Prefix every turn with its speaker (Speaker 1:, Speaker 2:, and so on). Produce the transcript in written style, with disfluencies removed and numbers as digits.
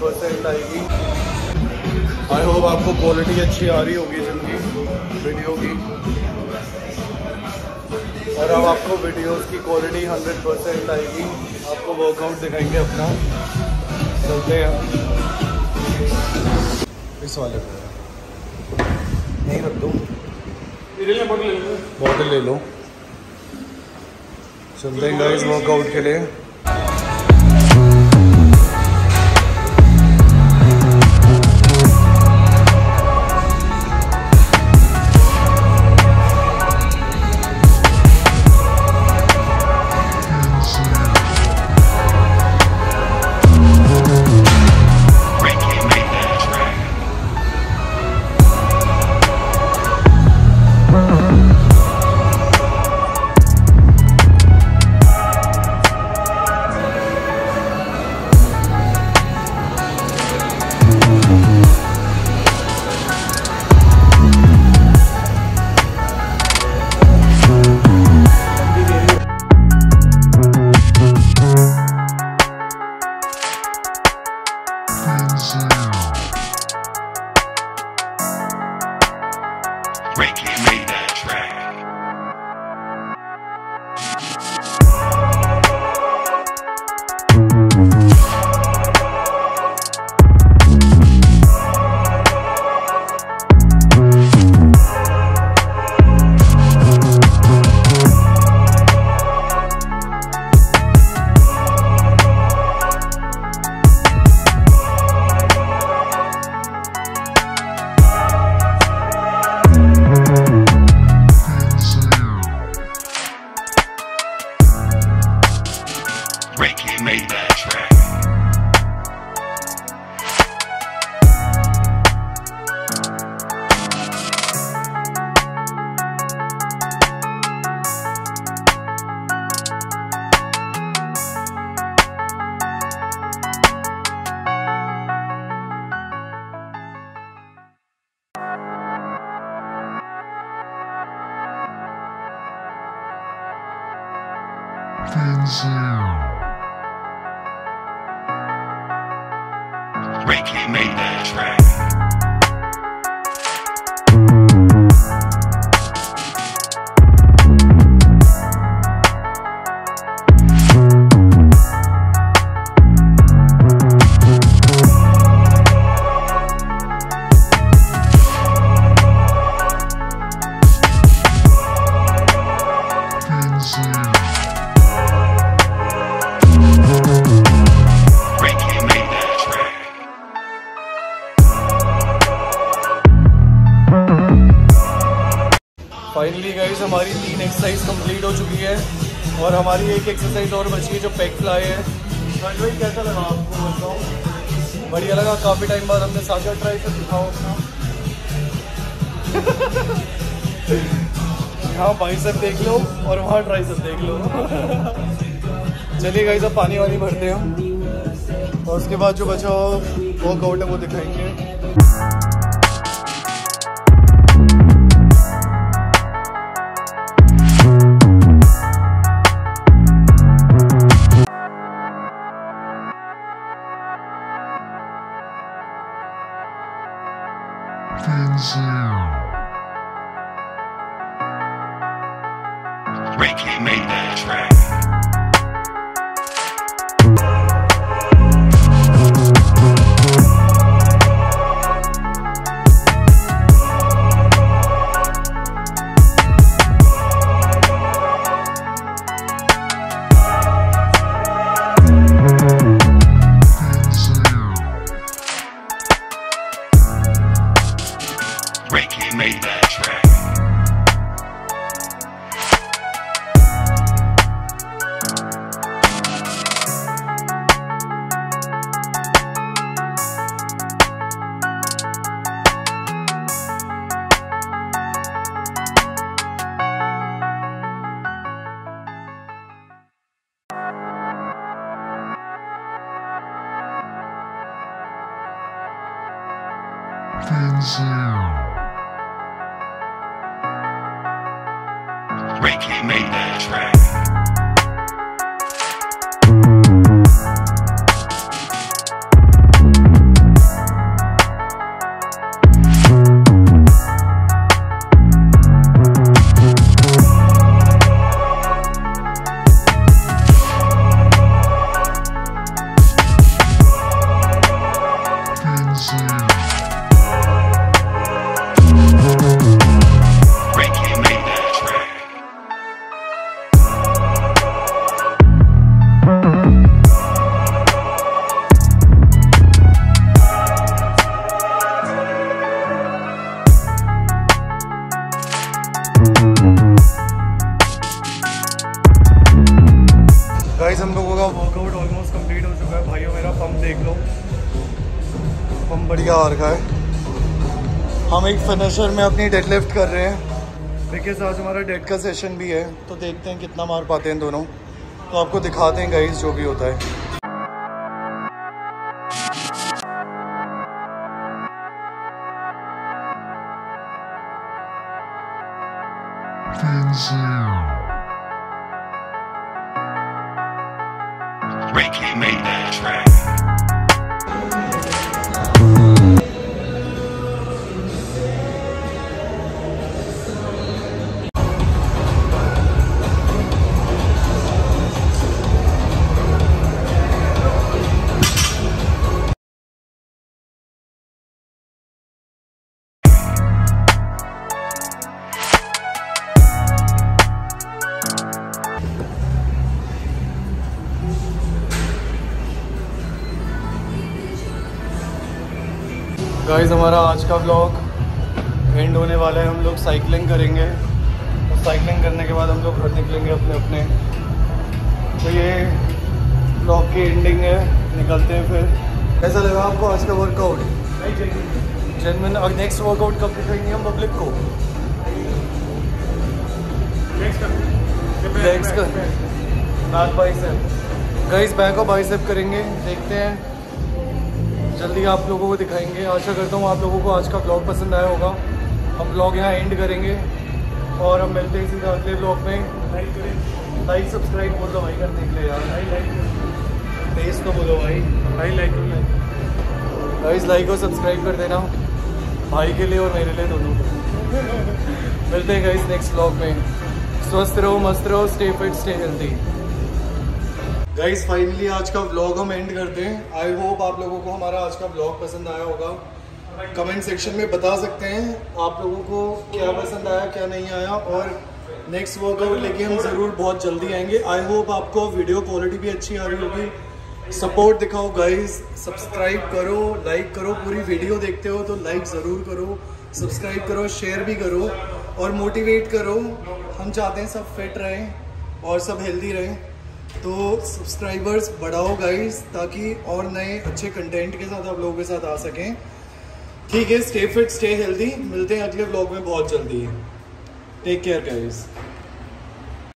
Speaker 1: 100% आएगी। आई होप आपको क्वालिटी अच्छी आ रही होगी जिनकी वीडियो की, और अब आपको वीडियोस की क्वालिटी 100% आएगी। आपको वर्कआउट दिखाएंगे अपना, चलते हैं इस वाले पे। नहीं रख दो, बॉटल ले लो। चलते हैं गाइस वर्कआउट के लिए।
Speaker 2: Ricky made that track. Ricky made that track. Ricky made that track.
Speaker 1: Finally guys हमारी 3 एक्सरसाइज कंप्लीट हो चुकी है और हमारी एक एक्सरसाइज और बची है जो पेग फ्लाई है। भाई कैसा लगा आपको बताओ? बढ़िया लगा, काफ़ी टाइम बाद हमने सागर ट्राई से दिखाओ अपना। यहाँ बाइसेप देख लो और वहाँ ट्राइसेप देख लो। चलिए गाइस अब पानी वानी भरते हैं और उसके बाद जो बचा वर्कआउट है वो दिखाएंगे।
Speaker 2: Ricky made that track. Ricky made that track. Ricky made that track.
Speaker 1: लोग, हम बढ़िया आ रखा है। हम एक फिनिशर में अपनी डेडलिफ्ट कर रहे हैं बिकॉज आज हमारा डेड का सेशन भी है, तो देखते हैं कितना मार पाते हैं दोनों, तो आपको दिखाते हैं गाइस जो भी होता है।
Speaker 2: Ricky made that track.
Speaker 1: Guys हमारा आज का व्लॉग एंड होने वाला है। हम लोग साइकिलिंग करेंगे, तो साइकिलिंग करने के बाद हम लोग घर निकलेंगे अपने अपने। तो ये व्लॉग की एंडिंग है, निकलते हैं फिर। कैसा लगा आपको आज का वर्कआउट? जेन्युइन। और नेक्स्ट वर्कआउट कब दिखाएंगे हम पब्लिक को? नेक्स्ट का बैक बाइसेप। गाइस बैक और बाइसेप करेंगे, देखते हैं जल्दी आप लोगों को दिखाएंगे। आशा करता हूँ आप लोगों को आज का ब्लॉग पसंद आया होगा। हम ब्लॉग यहाँ एंड करेंगे और हम मिलते हैं सीधा अगले ब्लॉग में। लाइक सब्सक्राइब बोल दो भाई करने के लिए यार। तेज तो बोलो भाई। गाइस लाइक और सब्सक्राइब कर देना भाई के लिए और मेरे लिए, दोनों को। मिलते हैं गाइस नेक्स्ट ब्लॉग में। स्वस्थ रहो, मस्त रहो, stay fit, stay healthy. Guys finally आज का व्लॉग हम एंड करते हैं। आई होप आप लोगों को हमारा आज का व्लॉग पसंद आया होगा। कमेंट सेक्शन में बता सकते हैं आप लोगों को क्या पसंद आया क्या नहीं आया, और नेक्स्ट वर्कआउट लेके हम ज़रूर बहुत जल्दी आएंगे। आई होप आपको वीडियो क्वालिटी भी अच्छी आ रही होगी। सपोर्ट दिखाओ गाइस, सब्सक्राइब करो, लाइक करो। पूरी वीडियो देखते हो तो लाइक ज़रूर करो, सब्सक्राइब करो, शेयर भी करो और मोटिवेट करो। हम चाहते हैं सब फिट रहें और सब हेल्दी रहें, तो सब्सक्राइबर्स बढ़ाओ गाइस, ताकि और नए अच्छे कंटेंट के साथ आप लोगों के साथ आ सकें। ठीक है, स्टे फिट, स्टे हेल्दी। मिलते हैं अगले व्लॉग में बहुत जल्दी। Take care guys.